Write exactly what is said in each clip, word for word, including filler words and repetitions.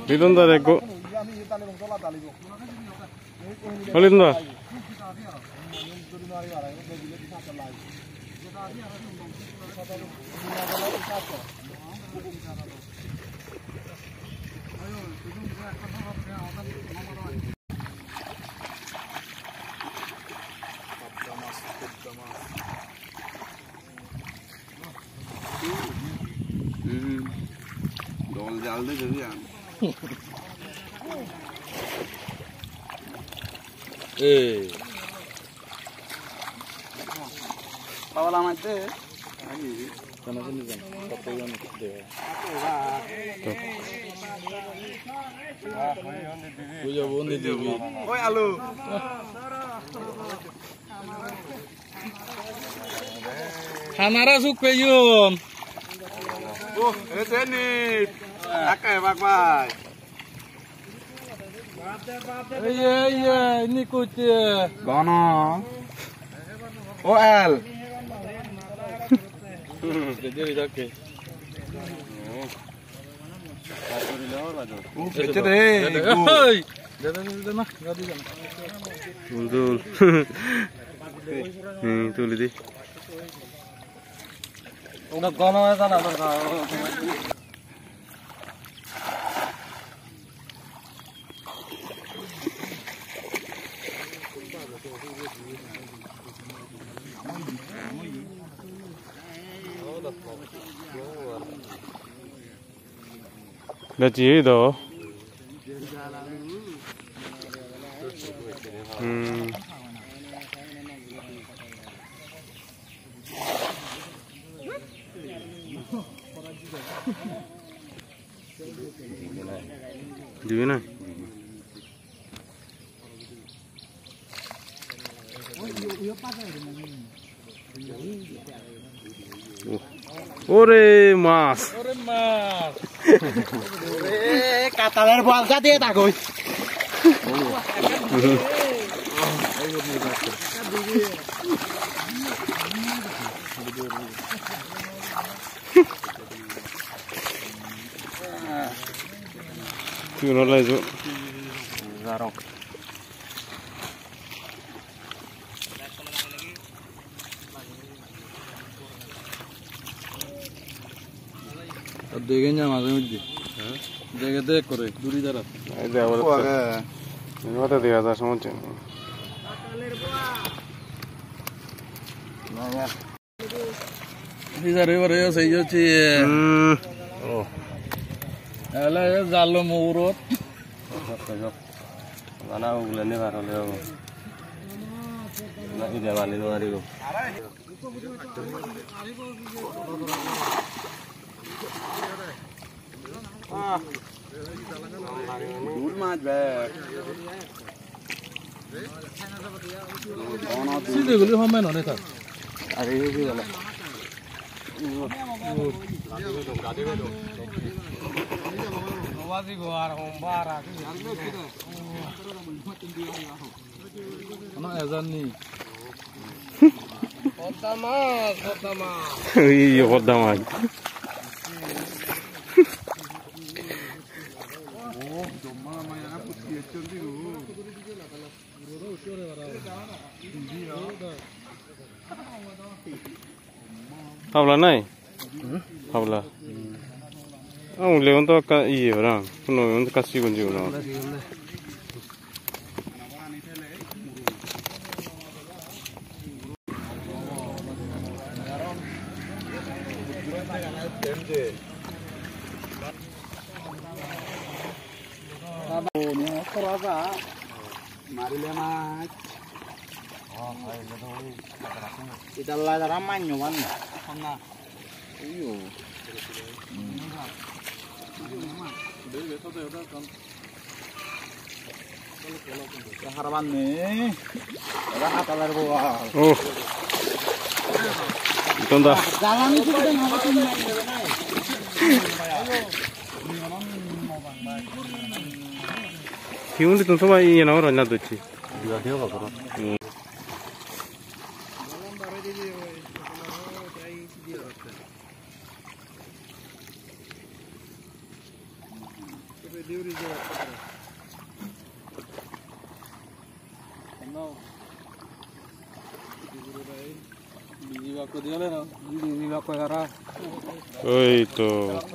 Lidon da reko. Lidon da. Dol jalde jadi ya. Eh. Pawala mate. Lagi. Sana sini kan. Kopi yang gede. Punya bondi dewi. Oi alu. Hamara suka yum. Oh, ini pakai pakai. Iya iya, ini kucing. Gono. O L. Jadi oke. Oh, kecil deh. Hoi. Jangan jangan mah, nggak bisa. Betul. Hmm, itu lihat. Udah gono ya sana berkau. Là chỉ đó. Hmm. Di mana? Ore mas. Ore mas. Ore kataler bangsa dia tak gue. Tuh nolai tu. Zarong. देखिए मालूम है जी जगह देख करे दूरी जरा इधर वो वो तो दिया था समझ नहीं इधर इधर ये सही जो चाहिए ओ अल्लाह ये जालो मुरोत mana bulan ini baru leo nak ide malin hari ko ah dul mat be sini guli home no ne ta are ye bi gala Wazi goar hombara ana ezan ni Kotama kotama iya kotama oh domma maya na putti echondi ru Habla nai habla Ah, un león todo acá y ahora, uno león casi con yo, ¿no? Kita lah ramai nyoban, mana? Iyo. Harapan nih, ada kataler buah. Oh, itu dah. Jalan itu kita ngapain nih? Hiung itu semua ini nama orang nak tuh. Dia dia apa kau? ওই তো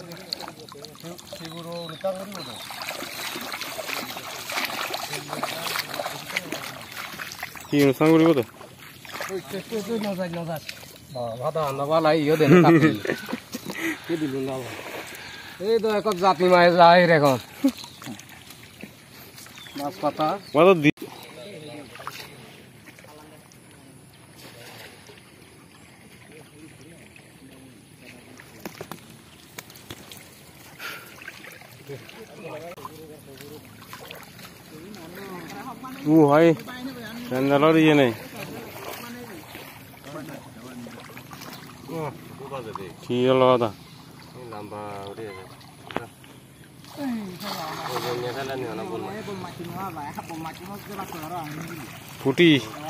কি অনুষ্ঠান করিব তো এই তো এক জাতি মায়ে যায় এখন মাছ পাতা ও হয় স্যান্ডেলের ইয়ে নেই কি হলো কথা ফুটি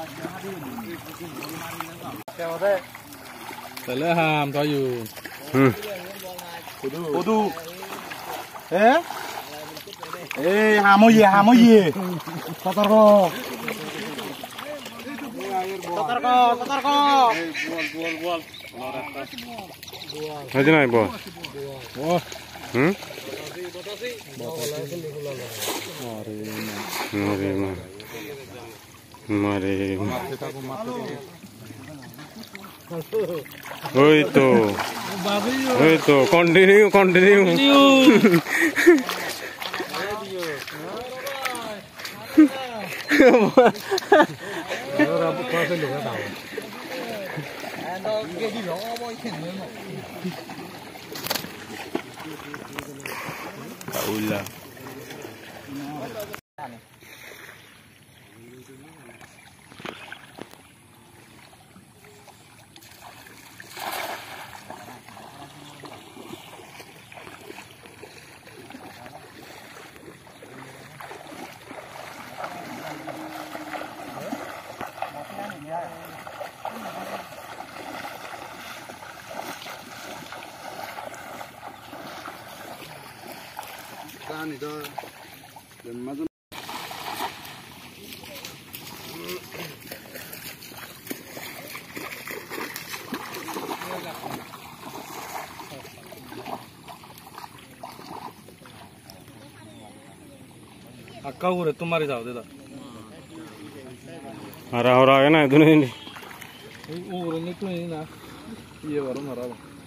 তাহলে হ্যাঁ আমরা হুম Kudu. Eh? Eh, hamo ye, hamo ye. Kotor ko. Kotor ko, kotor ko. Bual, bual, bual. Aja naik bos. Oh. Hmm? Mari, mari, mari. Oi to, oi to, continue, continue. Kaulah. Kan itu dan macam akka ure तुम्हारे जाओ दे दा हरा हो रहा है ना इधर नहीं वो ure नहीं तो नहीं ना ये वाला हरा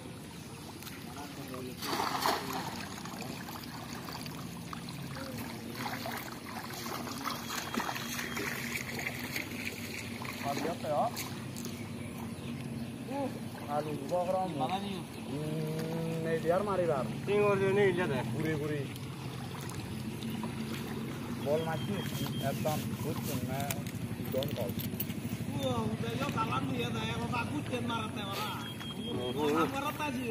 आलू बकरम माना नहीं नहीं यार मारी बार तीन और जो नहीं जाता है पूरी पूरी बॉल मारती एकदम कुछ मैं डोंट कॉल वो उधर जो काला नहीं है ना वो बात कुछ करना रहता है वाला वो करता जी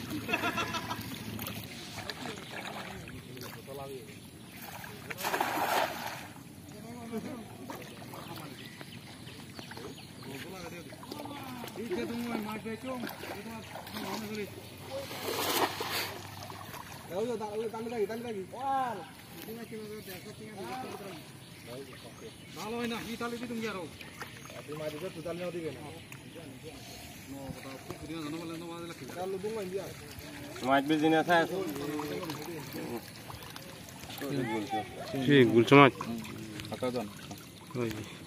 Ini tuh mau makan cung, itu mau negeri. Tahu tak? Tahu tanda lagi, tanda lagi. Wah, ini macam mana dia? Ketinggalan di dalam. Kalau ini kita lihat itu nggak tahu. Tapi mari kita totalnya udah gini. No, tahu. Kemudian nama lain nama lagi. Kalau dulu ini dia. Match bisnya saya. Si, gul cuma. Apa kan? Oh iya.